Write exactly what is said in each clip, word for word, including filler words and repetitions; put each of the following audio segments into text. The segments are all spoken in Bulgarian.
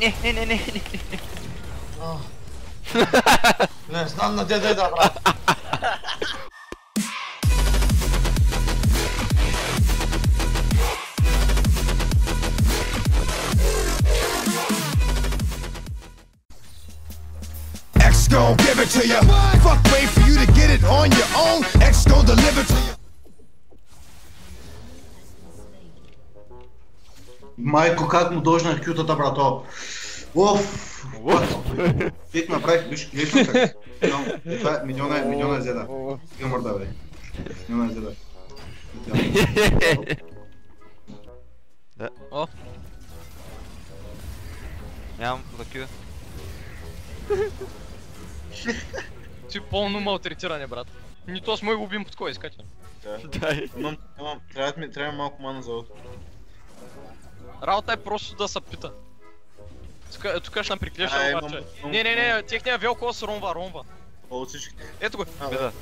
Не, не, не, не, не. Не знам на деда да брат. X gon' give it to you. Fuck, wait for you to get it on your own. X gon' deliver to you. Майко, как му дojнах кютата, брато. Оф! Тик направих, виж, гледаш как. Това е милиона, милиона е зеда. Стига мърда, бе. Милиона е зеда. О! Нямам за кю. Ти пълно малтретиране, брат. Нито аз мой любим под кой искате. Дай. Имам, имам, трябва ми, трябва малко мана за лото. Работа е просто да се пита. Тук ще наприклеша А, обаче. имам- Не, не, не, техния велко се ромва, ромва. От всичките. Ето го. А, Беда.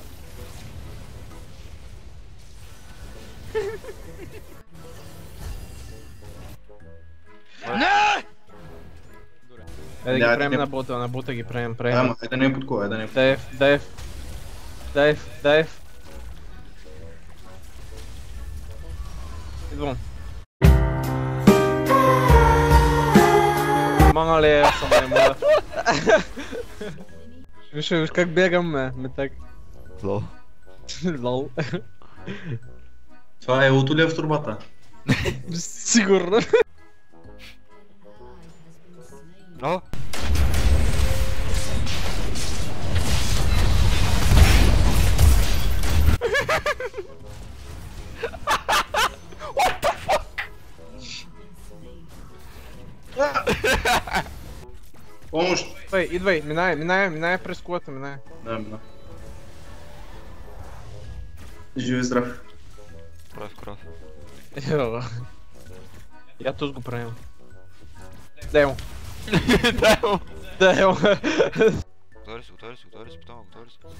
Не! Е да ги Да, правим не- на бота, на бота ги правим, Да, правим. ама, е да не е под кола, е да не е под кола. Дайв, дайв. Дайв, дайв. Идвам. Мама ли, аз съм не мога. Виж, виж как бегам, ме, ме так. Лол. Лол. Това е лото ли е в турбата? Сигурно. О! Помощ! Идвай, идвай, минай, минай, минай през колата, минай. Да, мина. Живи здрав. Кров, кров. Йо. Я тук го правим. Дай му. Дай му. Дай му. Готови си, готови си, готови си, потом готови си.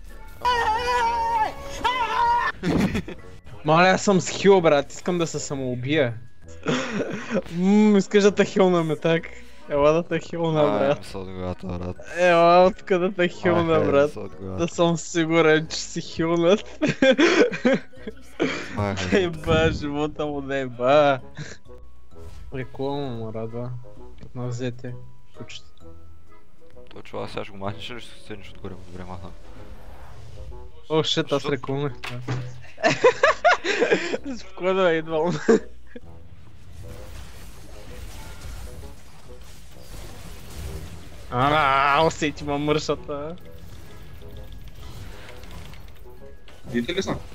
Мале, аз съм с хил, брат, искам да се самоубия. Ммм, искаш да те хилна ме так. Ела да те хилна, брат. Ай, са от главата, брат. Ела тук да те хилна, Ай, брат. са от главата. Да съм сигурен, че си хилнат. Махай. Еба, живота му да еба. Приколно му радва. От нас взете. Кучета. Той чувак сега ще го махнеш или ще се седнеш отгоре? Добре, махна. О, шит, аз реколнах това. Спокойно е идвам. Ааа, усети ма мършата. Видите ли са?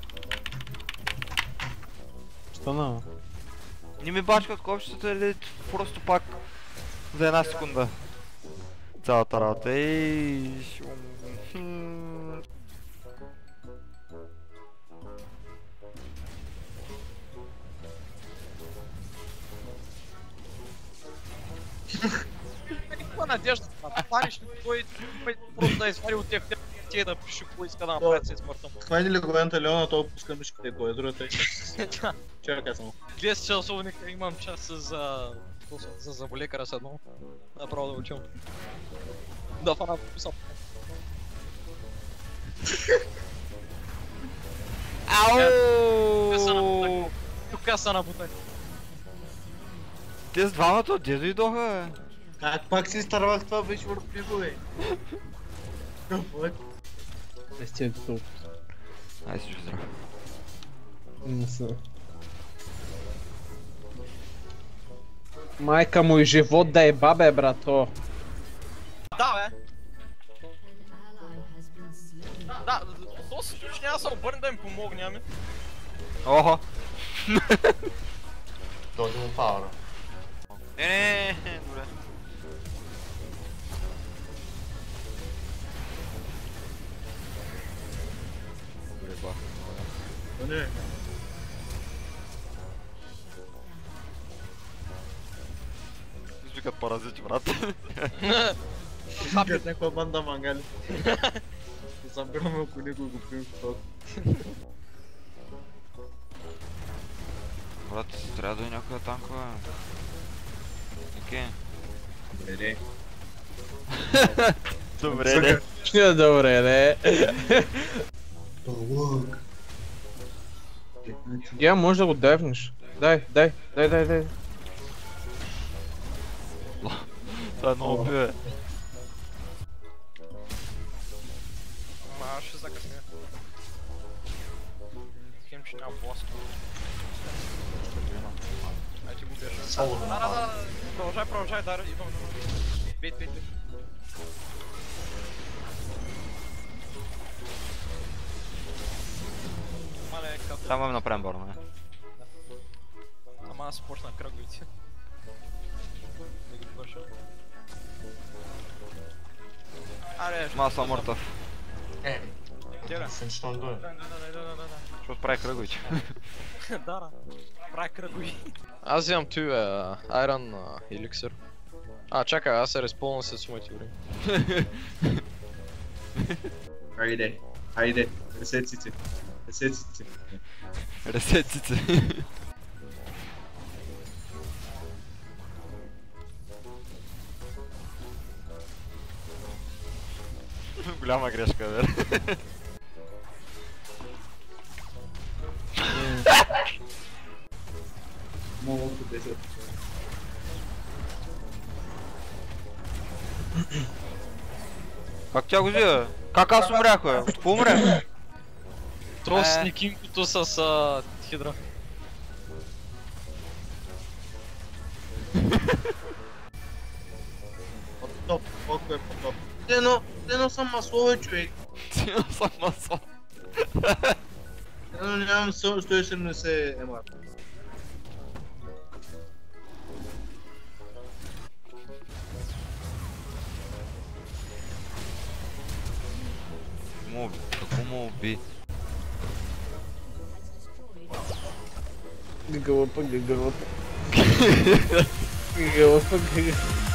Що на? Не ми бачкат копчетата или просто пак за една секунда. Цялата работа. Ей, шум. Каква надежда да париш кой просто да извади от тях те да пише кой иска да направи с изпортом. Хвани ли го ента Леона, то пуска мишките, кой е другата е. Чакай само. десет часовника имам час за... за заболекара с едно. Направо да учим. Да фана писал. Ау! Тук са набутани. Те с двамата отде дойдоха, бе. Как пак си изтървах това беше върху бе? Не сте тук. Ай, си здрав. Не са. Майка му и живот да е бабе, брато. Да, бе. Да, в този случай няма да се обърне да им помогне, ами. Охо! Този му пауъра. Не, не, не, добре. Добре, бах. Не. Звикат паразити, брат. Хапят някаква банда мангали. Събираме около него и го пием в това. Брат, трябва да е някоя танкова. Окей. Добре. Добре, де. Е, добре, не. Толък. Я може да го дайвнеш. Дай, дай, дай, дай, дай. Това е много бе. Ама ще закъсня. Хем, че няма бласт. Ай ти го бяше. Да, да, да, продължай, продължай, да, идвам, идвам. Бейт, бейт, бейт. Мале, кап. Само им направим борна. Ама аз почна кръговите. Да ги върша. Аре, ще... Маса мъртъв. Е, Тире. финчно дойде. Да, да, да, да, да, да. Защото прави кръговиче. Да, да. Прави кръгови. Аз взимам той Iron Elixir. А, чакай, аз се респълна с моите време. Хайде, хайде, ресеците. Ресеците. Ресеците. Голяма грешка, бе. Малко десет. Как тя го взима? Как аз умрях, бе? От какво умрях? Тросни кинкото с а, хидра. Топ, колко е по-топ. Едно, едно съм маслове, човек. Ти не съм масло. Едно нямам сто и седемдесет емар. Какво му уби? Гъгълъпа, гъгълъпа. Гъгълъпа, гъгълъпа.